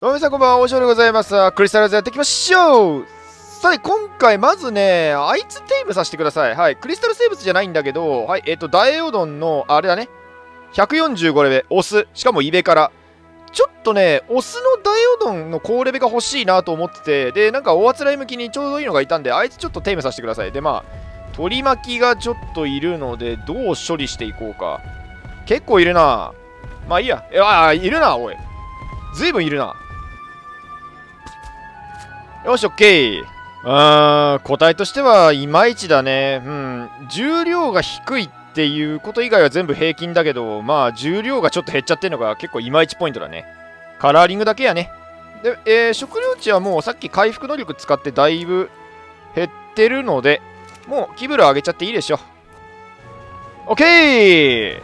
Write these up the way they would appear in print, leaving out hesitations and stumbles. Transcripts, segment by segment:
どうも皆さんこんばんは、おしょうでございます。クリスタルズやっていきましょう。さて、今回まずね、あいつテイムさせてください。はい、クリスタル生物じゃないんだけど、はい、ダイオドンの、あれだね、145レベ、オス、しかもイベから。ちょっとね、オスのダイオドンの高レベが欲しいなと思ってて、で、なんかおあつらい向きにちょうどいいのがいたんで、あいつちょっとテイムさせてください。で、まあ、取り巻きがちょっといるので、どう処理していこうか。結構いるな。まあいいや。いるな、おい。ずいぶんいるな。よし、オッケー。個体としてはいまいちだね。うん。重量が低いっていうこと以外は全部平均だけど、まあ、重量がちょっと減っちゃってるのが結構いまいちポイントだね。カラーリングだけやね。で、食料値はもうさっき回復能力使ってだいぶ減ってるので、もう気分上げちゃっていいでしょ。オッケー。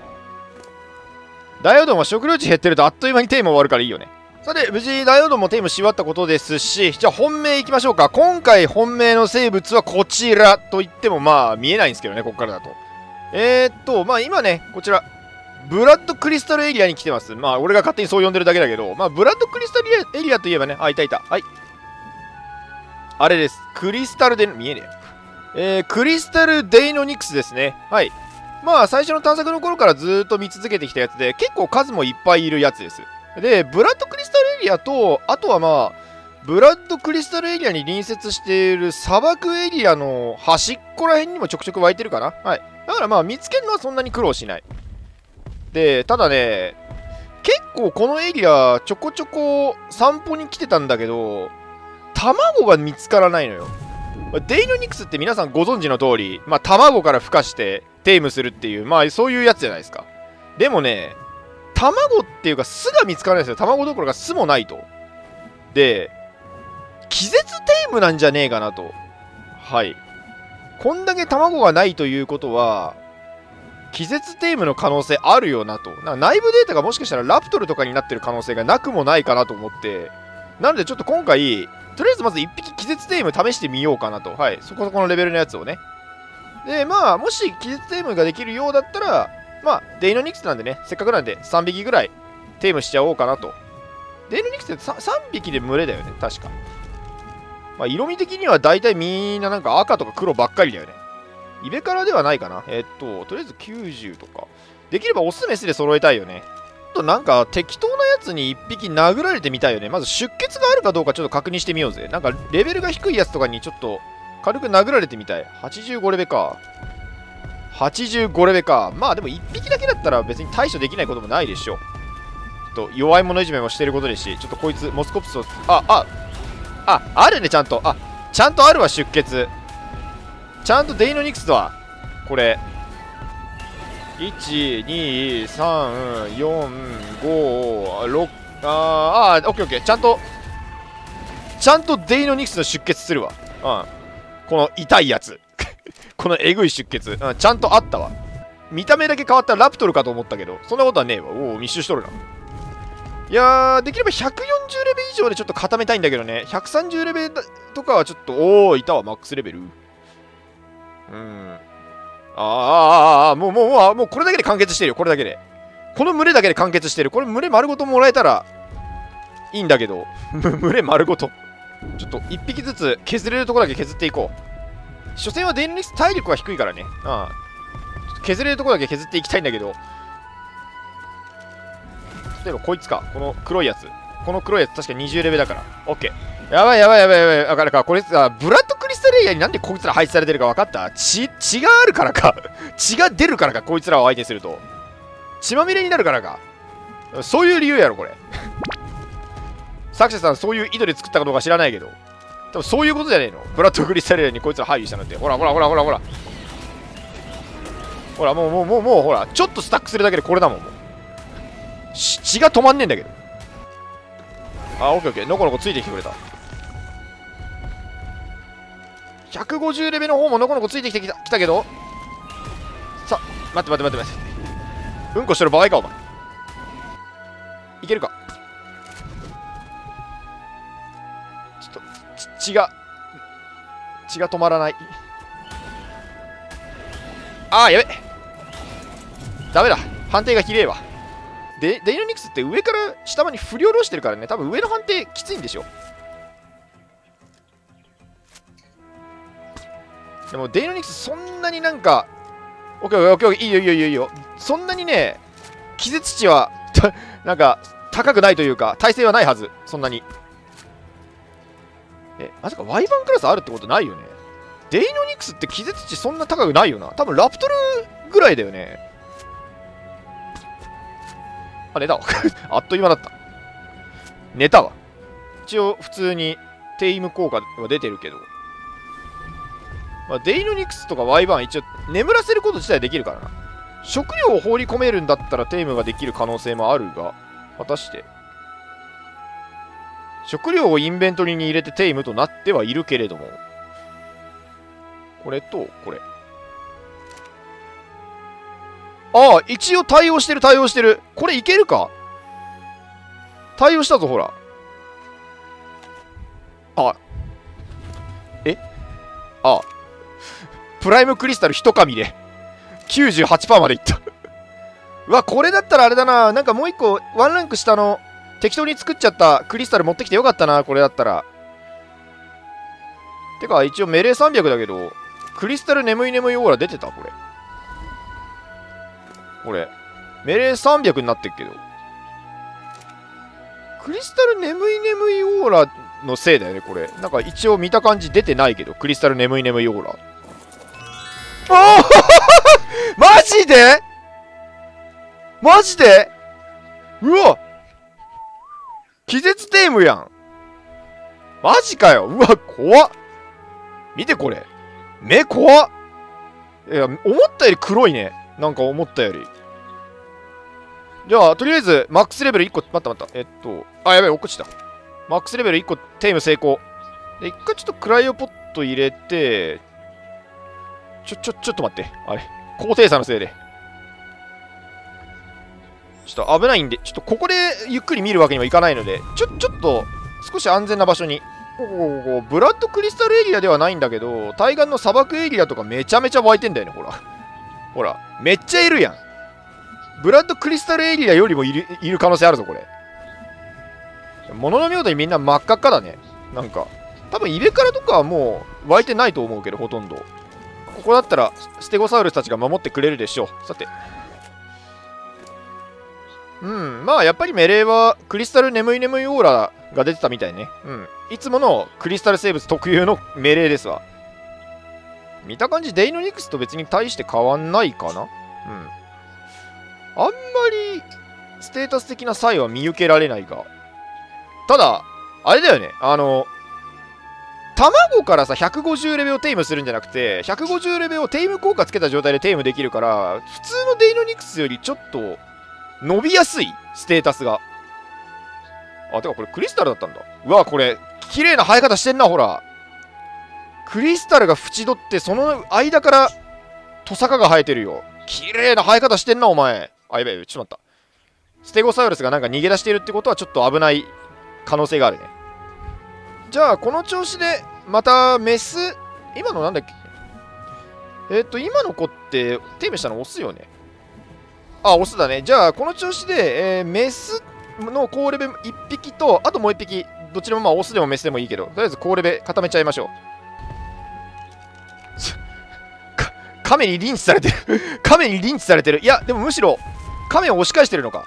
ダイオドンは食料値減ってるとあっという間にテーマ終わるからいいよね。さて、無事ダイオドンもテームし終わったことですし、じゃあ本命いきましょうか。今回本命の生物はこちらと言ってもまあ見えないんですけどね、ここからだと。まあ今ね、こちら、ブラッドクリスタルエリアに来てます。まあ俺が勝手にそう呼んでるだけだけど、まあブラッドクリスタルエリアといえばね、あ、いたいた。はい。あれです。クリスタルで、見えねえ。クリスタルデイノニクスですね。はい。まあ最初の探索の頃からずーっと見続けてきたやつで、結構数もいっぱいいるやつです。で、ブラッドクリスタルエリアと、あとはまあ、ブラッドクリスタルエリアに隣接している砂漠エリアの端っこら辺にもちょくちょく湧いてるかな。はい。だからまあ、見つけるのはそんなに苦労しない。で、ただね、結構このエリア、ちょこちょこ散歩に来てたんだけど、卵が見つからないのよ。デイノニクスって皆さんご存知の通り、まあ、卵から孵化してテイムするっていう、まあ、そういうやつじゃないですか。でもね、卵っていうか巣が見つからないですよ。卵どころか巣もないと。で、気絶テイムなんじゃねえかなと。はい。こんだけ卵がないということは、気絶テイムの可能性あるよなと。なんか内部データがもしかしたらラプトルとかになってる可能性がなくもないかなと思って。なのでちょっと今回、とりあえずまず1匹気絶テイム試してみようかなと。はい。そこそこのレベルのやつをね。で、まあ、もし気絶テイムができるようだったら、まあ、デイノニクスなんでね、せっかくなんで3匹ぐらいテイムしちゃおうかなと。デイノニクスって 3匹で群れだよね、確か。まあ、色味的には大体みんななんか赤とか黒ばっかりだよね。イベカラではないかな。とりあえず90とか。できればオスメスで揃えたいよね。あとなんか適当なやつに1匹殴られてみたいよね。まず出血があるかどうかちょっと確認してみようぜ。なんかレベルが低いやつとかにちょっと軽く殴られてみたい。85レベか。85レベか。まあでも1匹だけだったら別に対処できないこともないでしょう。ちょっと弱い者いじめもしてることですし、ちょっとこいつ、モスコプスを、あるね、ちゃんと。ちゃんとあるわ、出血。ちゃんとデイノニクスだわ。これ。1、2、3、4、5、6、オッケーオッケー。ちゃんとデイノニクスの出血するわ。この痛いやつ。このえぐい出血、ちゃんとあったわ。見た目だけ変わったらラプトルかと思ったけど、そんなことはねえわ。おお、密集しとるな。いやー、できれば140レベ以上でちょっと固めたいんだけどね。130レベとかはちょっと、おお、いたわ、マックスレベル。もうこれだけで完結してるよ、これだけで。この群れだけで完結してる。これ群れ丸ごともらえたらいいんだけど、群れ丸ごと。ちょっと1匹ずつ削れるところだけ削っていこう。所詮はデイノニクス体力は低いからね。ちょっと削れるところだけ削っていきたいんだけど。例えばこいつか。この黒いやつ。この黒いやつ確か20レベルだから。オッケー。やばい。わかるか。これさ、ブラッドクリスタルエリアになんでこいつら配置されてるか分かった？血があるからか。血が出るからか、こいつらを相手にすると。血まみれになるからか。そういう理由やろ、これ。作者さん、そういう意図で作ったかどうか知らないけど。多分そういうことじゃねえの。ブラッドクリスタルエリアにこいつら配備したのって。ほら。ほら、もう、ほら。ちょっとスタックするだけでこれだもん、もう。血が止まんねえんだけど。オッケーオッケー。のこのこついてきてくれた。150レベルの方ものこのこついてきたけど。さ、待って。うんこしてる場合か、お前。いけるか。ちょっと、血が止まらない。やべ。ダメだ。判定がひれえわ。 デイノニクスって上から下まで振り下ろしてるからね、多分上の判定きついんでしょ。でもデイノニクスそんなになんか、オッケーオッケーオッケー、いいよいいよいいよいいよ。そんなにね、気絶値はなんか高くないというか、耐性はないはず、そんなに。まさか Y 版クラスあるってことないよね。デイノニクスって気絶値そんな高くないよな。多分ラプトルぐらいだよね。あ、寝たわ。あっという間だった。寝たわ。一応普通にテイム効果は出てるけど。まあ、デイノニクスとか Y 版一応眠らせること自体できるからな。食料を放り込めるんだったらテイムができる可能性もあるが、果たして食料をインベントリーに入れてテイムとなってはいるけれども、これとこれ、ああ一応対応してる対応してる。これいけるか。対応したぞほら。ああプライムクリスタル一紙で 98% までいったうわ、これだったらあれだな。なんかもう一個ワンランク下の適当に作っちゃったクリスタル持ってきてよかったな、これだったら。てか一応メレー300だけど、クリスタル眠い眠いオーラ出てたこれ。これメレー300になってるけど、クリスタル眠い眠いオーラのせいだよねこれ。なんか一応見た感じ出てないけど、クリスタル眠い眠いオーラ。ああマジでマジで、うわ気絶テームやん。マジかよ。うわ怖っ。見てこれ目怖っ。いや思ったより黒いね。なんか思ったより。じゃあとりあえずマックスレベル1個、待ったあ、やべえ落っこちた。マックスレベル1個テーム成功で、一回ちょっとクライオポット入れて、ちょっと待って、あれ高低差のせいでちょっと危ないんで、ちょっとここでゆっくり見るわけにはいかないので、ちょっと少し安全な場所に。ブラッドクリスタルエリアではないんだけど、対岸の砂漠エリアとかめちゃめちゃ湧いてんだよね。ほらほらめっちゃいるやん。ブラッドクリスタルエリアよりもいる可能性あるぞこれ。ものの見事にみんな真っ赤っかだね。なんか多分イベカラとかはもう湧いてないと思うけど、ほとんどここだったらステゴサウルスたちが守ってくれるでしょう。さて、まあやっぱりメレーはクリスタル眠い眠いオーラが出てたみたいね。いつものクリスタル生物特有のメレーですわ。見た感じデイノニクスと別に大して変わんないかな。あんまりステータス的な差異は見受けられないが、ただあれだよね、卵からさ150レベルをテイムするんじゃなくて、150レベルをテイム効果つけた状態でテイムできるから、普通のデイノニクスよりちょっと伸びやすいステータスが。てかこれクリスタルだったんだ。うわこれ綺麗な生え方してんな。ほらクリスタルが縁取って、その間からトサカが生えてるよ。綺麗な生え方してんなお前。やべえ、ちょっと待った。ステゴサウルスがなんか逃げ出しているってことはちょっと危ない可能性があるね。じゃあこの調子でまたメス、今のなんだっけ、今の子ってテイムしたのオスよね。オスだね。じゃあこの調子で、メスの高レベル1匹と、あともう1匹、どちらもまあオスでもメスでもいいけど、とりあえず高レベル固めちゃいましょう。亀にリンチされてる亀にリンチされてる。いやでもむしろ亀を押し返してるのか。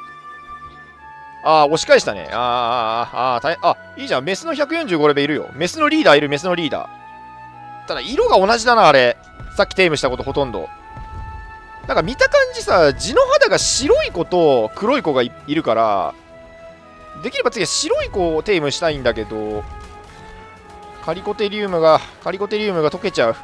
押し返したね。いいじゃん。メスの145レベルいるよ。メスのリーダーいる、メスのリーダー。ただ、色が同じだな、あれ。さっきテイムしたことほとんど。なんか見た感じさ、地の肌が白い子と黒い子が いるから、できれば次は白い子をテイムしたいんだけど、カリコテリウムが溶けちゃう。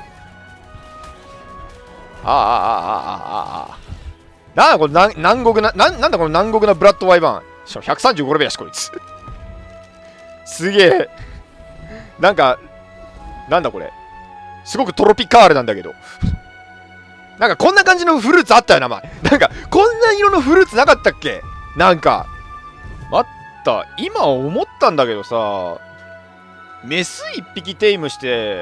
なんだこの南国な、なんだこの南国なブラッドワイバーン。しかも135レベルやし、こいつ。すげえ。なんか、なんだこれ。すごくトロピカールなんだけど。なんかこんな感じのフルーツあったよな、前。なんか、こんな色のフルーツなかったっけ。なんか。待った。今思ったんだけどさ、メス1匹テイムして、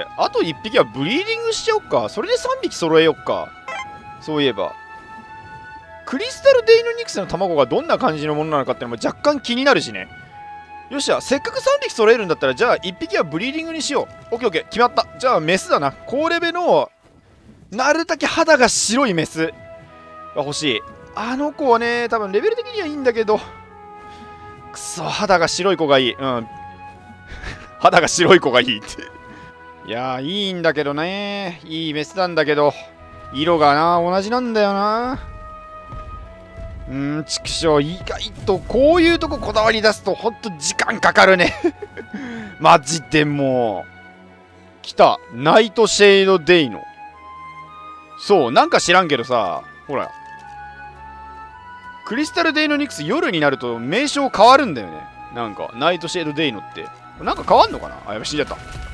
あと1匹はブリーディングしちゃおっか。それで3匹揃えよっか。そういえば。 クリスタルデイノニクスの卵がどんな感じのものなのかっていうのも若干気になるしね。よっしゃ、せっかく3匹揃えるんだったら、じゃあ1匹はブリーディングにしよう。オッケーオッケー、決まった。じゃあメスだな。高レベのなるだけ肌が白いメスが欲しい。あの子はね、多分レベル的にはいいんだけど、くそ、肌が白い子がいい。うん。肌が白い子がいいって。いやー、いいんだけどね。いいメスなんだけど、色がな、同じなんだよな。畜生、意外とこういうとここだわり出すとほんと時間かかるね。マジでもう。来た。ナイトシェイドデイノ。そう、なんか知らんけどさ、ほら。クリスタルデイノニクス夜になると名称変わるんだよね。なんか、ナイトシェイドデイノって。なんか変わんのかなあ、やばい、死んじゃった。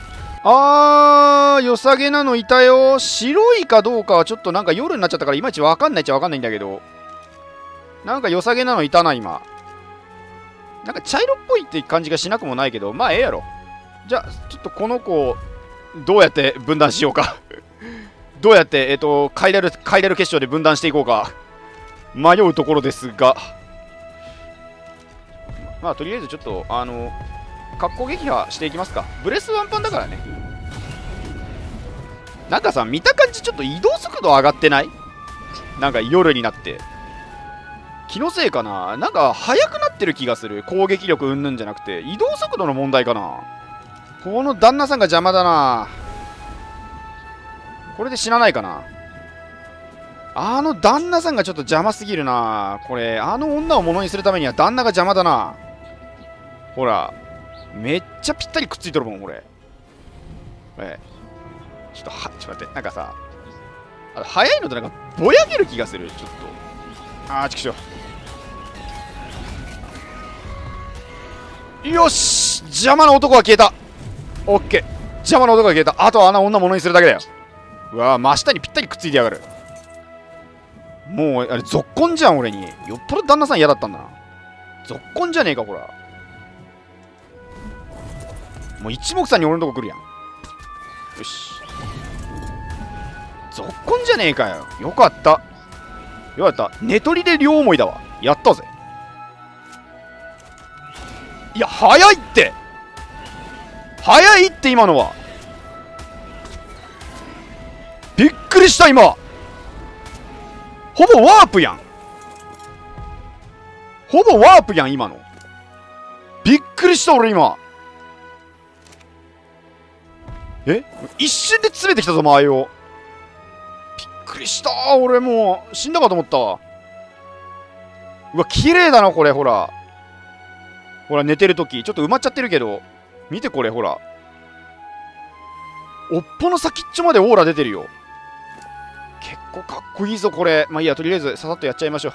良さげなのいたよ。白いかどうかはちょっとなんか夜になっちゃったからいまいちわかんないっちゃわかんないんだけど。なんか良さげなのいたな、今。なんか茶色っぽいって感じがしなくもないけど、まあええやろ。じゃあ、ちょっとこの子をどうやって分断しようか。どうやって、カイラル決勝で分断していこうか。迷うところですが。まあ、とりあえずちょっと、格好撃破していきますか。ブレスワンパンだからね。なんかさ、見た感じちょっと移動速度上がってない？なんか夜になって。気のせいかな？なんか速くなってる気がする。攻撃力うんぬんじゃなくて、移動速度の問題かな。この旦那さんが邪魔だな。これで死なないかな。あの旦那さんがちょっと邪魔すぎるな。これ、あの女を物にするためには旦那が邪魔だな。ほら。めっちゃぴったりくっついてるもん、これ。ちょっと待って。なんかさ、速いのとなんかぼやける気がする。ちょっと。ちくしょう。よし、邪魔な男は消えた。オッケー。邪魔な男が消えた。あとはあの女を物にするだけだよ。うわぁ、真下にぴったりくっついてやがる。もう、あれ、ぞっこんじゃん、俺に。よっぽど旦那さん嫌だったんだな。ぞっこんじゃねえか、ほら。もう一目散に俺のとこ来るやん。よし。ぞっこんじゃねえかよ。よかった。よかった。寝取りで両思いだわ。やったぜ。いや、早いって。早いって、今のは。びっくりした、今。ほぼワープやん。ほぼワープやん、今の。びっくりした、俺今。一瞬で詰めてきたぞ、間合いを。びっくりした。俺もう、死んだかと思ったわ。うわ、綺麗だな、これ、ほら。ほら、寝てるとき。ちょっと埋まっちゃってるけど。見て、これ、ほら。おっぽの先っちょまでオーラ出てるよ。結構かっこいいぞ、これ。まあいいや、とりあえずささっとやっちゃいましょ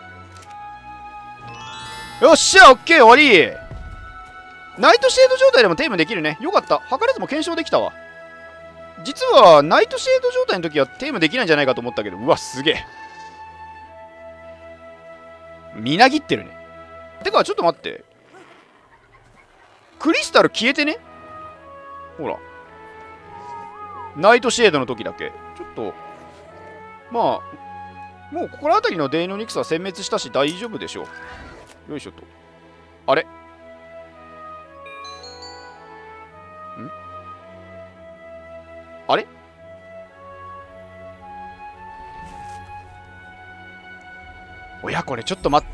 う。よっしゃ、オッケー、終わり。ナイトシェード状態でもテーマできるね。よかった。図らずも検証できたわ。実は、ナイトシェード状態の時はテーマできないんじゃないかと思ったけど、うわ、すげえ。みなぎってるね。てか、ちょっと待って。クリスタル消えてね？ほら。ナイトシェードの時だけ。ちょっと、まあ、もうここら辺りのデイノニクスは殲滅したし大丈夫でしょう。よいしょと。あれ？あれ？おや、これちょっと待って。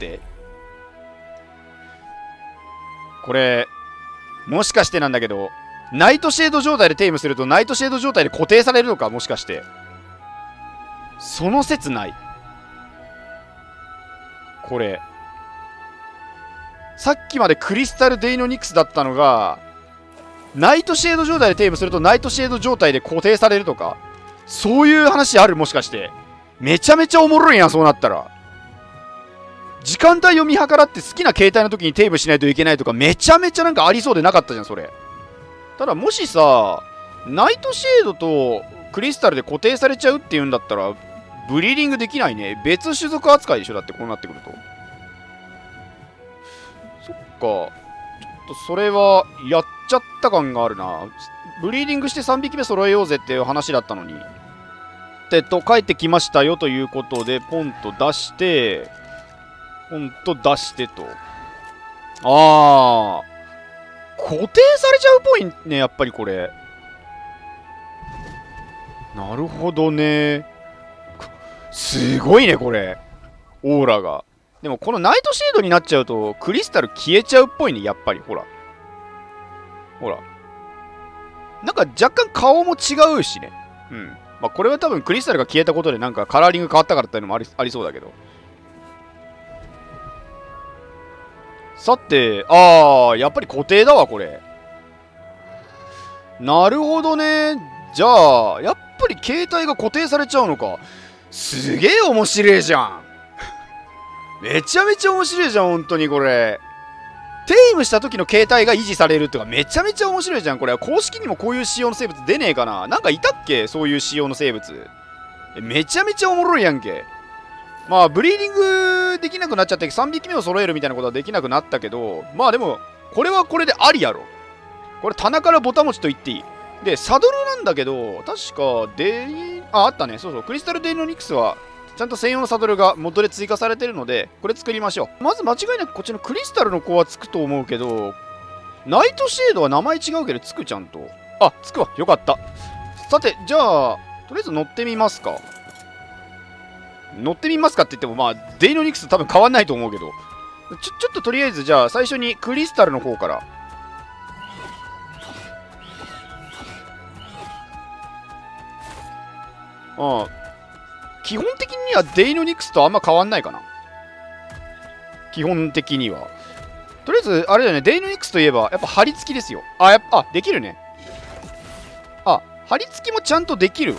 これ、もしかしてなんだけど、ナイトシェード状態でテイムするとナイトシェード状態で固定されるのか、もしかして。その説ない。これ。さっきまでクリスタルデイノニクスだったのが、ナイトシェード状態でテイムするとナイトシェード状態で固定されるとか、そういう話ある？もしかして。めちゃめちゃおもろいやん、そうなったら。時間帯を見計らって好きな携帯の時にテイムしないといけないとか、めちゃめちゃなんかありそうでなかったじゃん、それ。ただもしさ、ナイトシェードとクリスタルで固定されちゃうっていうんだったら、ブリーディングできないね。別種族扱いでしょ、だってこうなってくると。そっか。ちょっとそれはやっちゃった感があるな。ブリーディングして3匹目揃えようぜっていう話だったのに。 てと、帰ってきましたよということで、ポンと出して、ポンと出してと。あー、固定されちゃうっぽいね、やっぱりこれ。なるほどね。すごいね、これ。オーラが。でも、このナイトシェードになっちゃうと、クリスタル消えちゃうっぽいね、やっぱり。ほら。ほら。なんか若干顔も違うしね。うん。まあ、これは多分クリスタルが消えたことでなんかカラーリング変わったからっていうのもありそうだけど。さて、やっぱり固定だわ、これ。なるほどね。じゃあ、やっぱり携帯が固定されちゃうのか。すげえ面白いじゃん。めちゃめちゃ面白いじゃん、本当にこれ。テイムした時の携帯が維持されるってかめちゃめちゃ面白いじゃん。これ公式にもこういう仕様の生物出ねえかな。なんかいたっけ、そういう仕様の生物。めちゃめちゃおもろいやんけ。まあブリーディングできなくなっちゃって3匹目を揃えるみたいなことはできなくなったけど、まあでもこれはこれでありやろ。これ棚からボタ持ちと言っていい。でサドルなんだけど、確かあったね。そうそう、クリスタルデイノニクスはちゃんと専用のサドルが元で追加されてるので、これ作りましょう。まず間違いなくこっちのクリスタルの子はつくと思うけど、ナイトシェードは名前違うけどつくちゃんと。あ、つくわ。よかった。さて、じゃあ、とりあえず乗ってみますか。乗ってみますかって言っても、まあ、デイノニクス多分変わんないと思うけど。ちょっととりあえず、じゃあ、最初にクリスタルの方から。ああ。基本的にはデイノニクスとあんま変わんないかな。基本的には。とりあえず、あれだよね。デイノニクスといえば、やっぱ張り付きですよ。できるね。張り付きもちゃんとできるわ。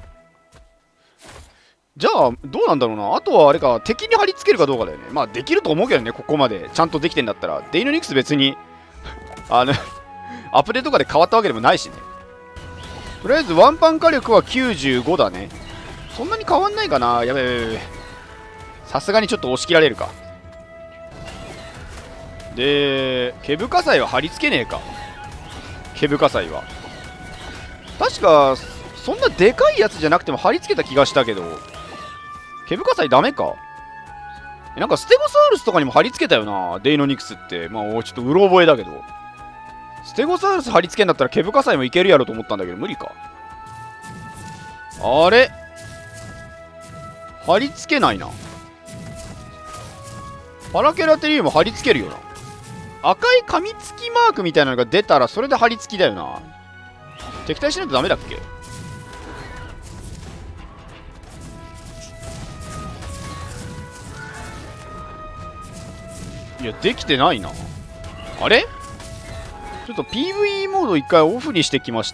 じゃあ、どうなんだろうな。あとはあれか、敵に張り付けるかどうかだよね。まあ、できると思うけどね、ここまで。ちゃんとできてんだったら。デイノニクス別に、アップデートとかで変わったわけでもないしね。とりあえず、ワンパン火力は95だね。そんなに変わんないかな。やべえ。さすがにちょっと押し切られるか。で、毛深祭は貼り付けねえか。毛深祭は。確か、そんなでかいやつじゃなくても貼り付けた気がしたけど。毛深祭ダメか。なんかステゴサウルスとかにも貼り付けたよな。デイノニクスって。まあ、ちょっとうろ覚えだけど。ステゴサウルス貼り付けんだったら毛深祭もいけるやろと思ったんだけど、無理か。あれ貼り付けないな。パラケラテリウム貼り付けるよな。赤い噛みつきマークみたいなのが出たらそれで貼り付きだよな。敵対しないとダメだっけ。いや、できてないな。あれちょっと PVE モード一回オフにしてきました。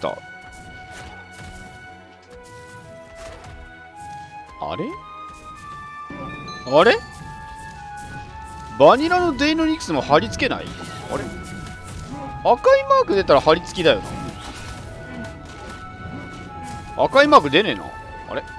あれあれバニラのデイノニクスも貼り付けない。あれ赤いマーク出たら貼り付きだよな。赤いマーク出ねえな。あれ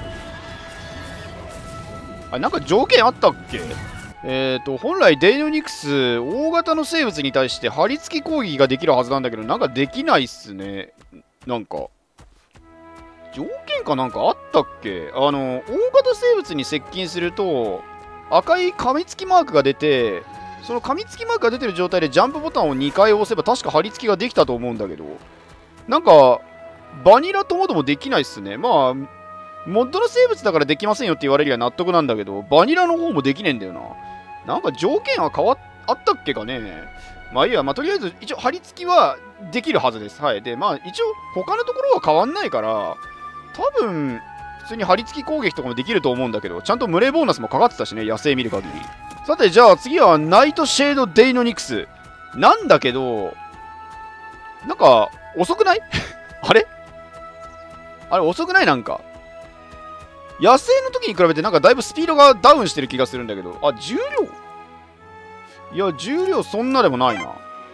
なんか条件あったっけ。本来デイノニクス大型の生物に対して貼り付き攻撃ができるはずなんだけど、なんかできないっすね。なんか条件かなんかあったっけ。大型生物に接近すると赤い噛みつきマークが出て、その噛みつきマークが出てる状態でジャンプボタンを2回押せば確か貼り付きができたと思うんだけど、なんかバニラともどもできないっすね。まあモッドの生物だからできませんよって言われるには納得なんだけど、バニラの方もできねえんだよな。なんか条件はあったっけかね。まあいいや、まあとりあえず一応貼り付きはできるはずです。はい。で、まあ一応他のところは変わんないから、多分普通に貼り付き攻撃とかもできると思うんだけど、ちゃんと群れボーナスもかかってたしね、野生見る限り。さて、じゃあ次はナイトシェードデイノニクス。なんだけど、なんか遅くないあれ遅くない。なんか野生の時に比べてなんかだいぶスピードがダウンしてる気がするんだけど。重量、いや、重量そんなでもないな。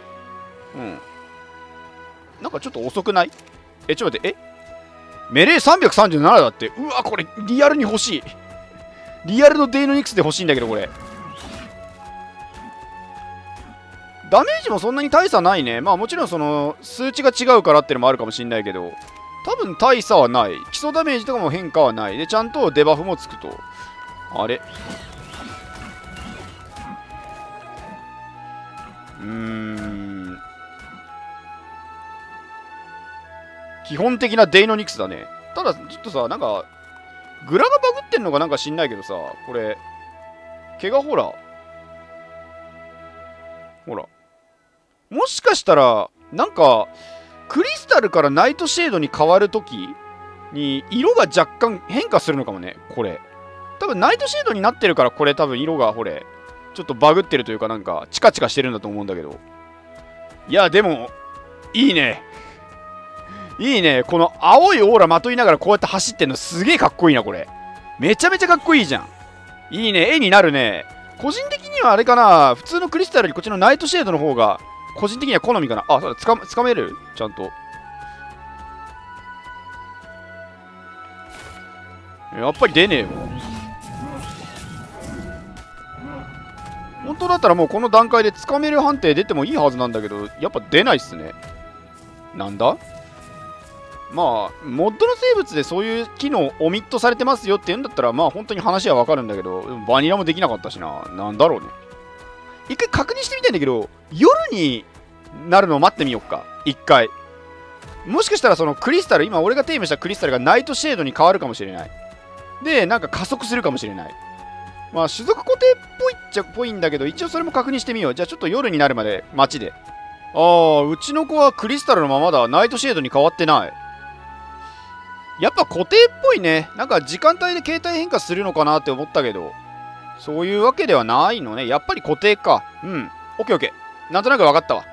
なんかちょっと遅くない。ちょっと待って。メレー337だって。うわ、これリアルに欲しい。リアルのデイノニクスで欲しいんだけど、これダメージもそんなに大差ないね。まあもちろんその数値が違うからってのもあるかもしんないけど、 多分大差はない。基礎ダメージとかも変化はない。で、ちゃんとデバフもつくと。あれ基本的なデイノニクスだね。ただ、ちょっとさ、なんか、グラがバグってんのかなんか知んないけどさ、これ、毛がほら、もしかしたら、なんか、クリスタルからナイトシェードに変わるときに、色が若干変化するのかもね、これ。多分、ナイトシェードになってるから、これ多分色が、ちょっとバグってるというか、なんか、チカチカしてるんだと思うんだけど。いや、でも、いいね。いいね。この青いオーラまといながらこうやって走ってんのすげえかっこいいな、これ。めちゃめちゃかっこいいじゃん。いいね。絵になるね。個人的にはあれかな。普通のクリスタルよりこっちのナイトシェードの方が、個人的には好みかな。あ、そうだ、つかめるちゃんと。やっぱり出ねえよ。本当だったらもうこの段階でつかめる判定出てもいいはずなんだけど、やっぱ出ないっすね。なんだまあ、モッドの生物でそういう機能オミットされてますよって言うんだったら、まあ本当に話はわかるんだけど、バニラもできなかったしな。なんだろうね。一回確認してみたいんだけど、夜になるのを待ってみようか。一回。もしかしたらそのクリスタル、今俺がテーマしたクリスタルがナイトシェードに変わるかもしれない。で、なんか加速するかもしれない。まあ種族固定っぽいっちゃっぽいんだけど、一応それも確認してみよう。じゃあちょっと夜になるまで街で。ああ、うちの子はクリスタルのままだ。ナイトシェードに変わってない。やっぱ固定っぽいね。なんか時間帯で形態変化するのかなって思ったけど、そういうわけではないのね。やっぱり固定か。うん。オッケーオッケー。なんとなく分かったわ。